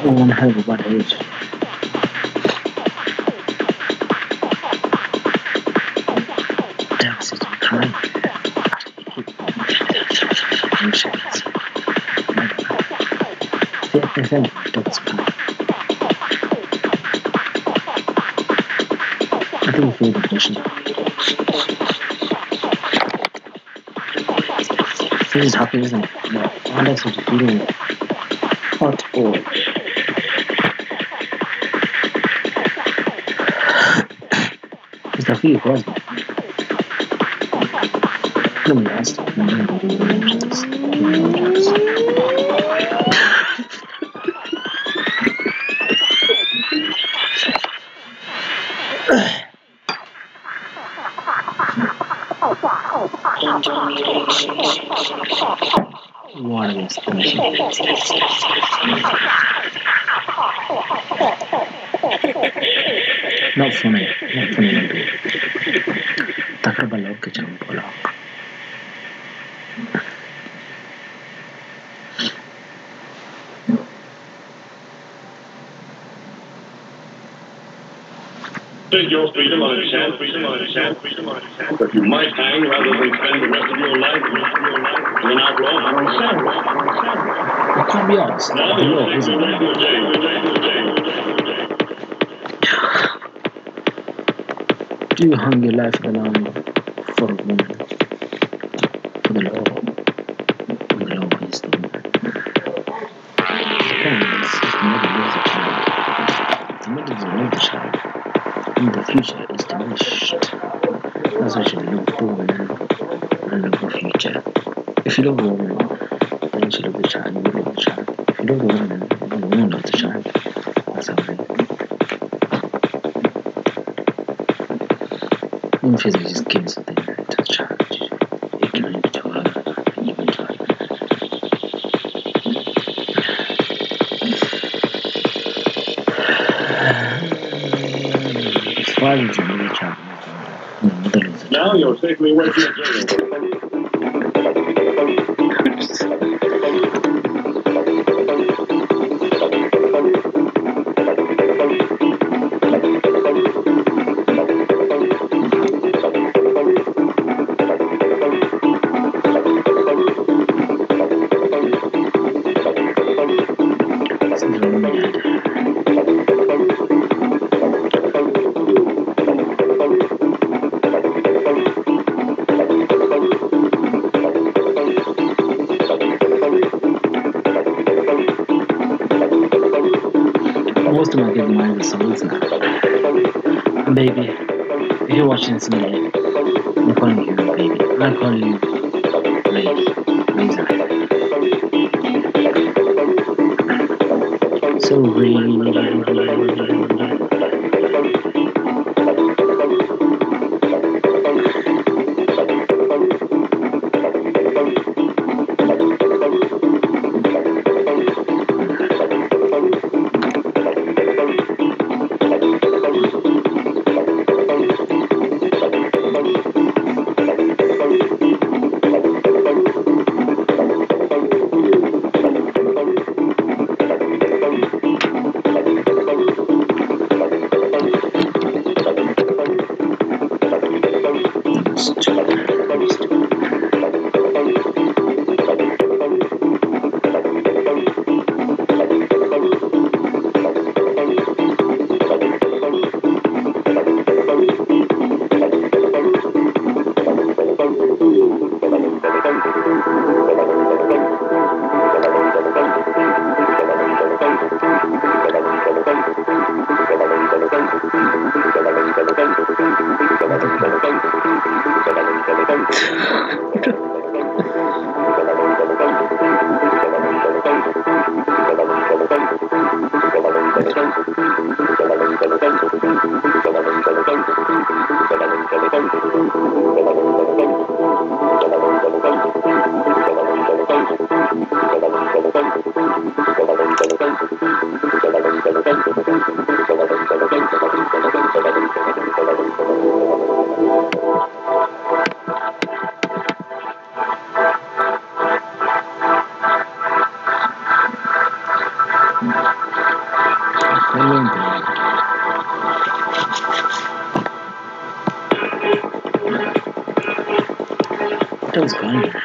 one hell of a bad age. Devastating crime. I think we feel the condition. This is happy, isn't it? No, I like such a feeling. Hot or it's the feel cause let me ask what are these things? Not funny, not funny. Takrabalog ka dyan pala. Your freedom on a chance, but you might hang rather than spend the rest of your life as an outlaw. I can't be honest. Now The law isn't you're into a Do you hang your life on the line for a woman? For the law. When the law is the woman. The point is, if the mother loves the child, if the mother doesn't love the child, then the future is diminished. That's why you should love the woman and love the future. If you love the woman, then you should love the child, you will love the child. If you love the woman, then the woman loves the child. That's how it is. Even if you're just giving something to the child, you're giving it to her, and you to her. It's fine to love the child. The mother loves the child. Now you're safely away from the jail. Most of my good mind is songs now. And baby, if you're watching this today, I'm calling you baby. I call you Ray. Razor. So Ray. What else going on?